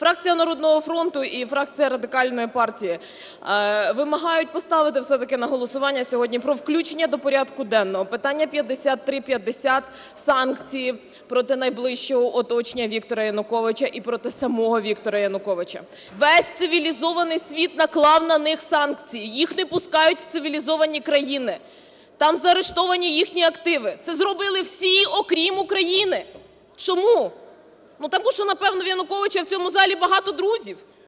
Фракція "Народного фронту" і фракція Радикальної партії вимагають поставити все-таки на голосування сьогодні про включення до порядку денного питання 5350 – санкції проти найближчого оточення Віктора Януковича і проти самого Віктора Януковича. Весь цивілізований світ наклав на них санкції, їх не пускають в цивілізовані країни. Там заарештовані їхні активи. Це зробили всі, окрім України. Чому? Ну, тому що, напевно, в Януковича в цьому залі багато друзів.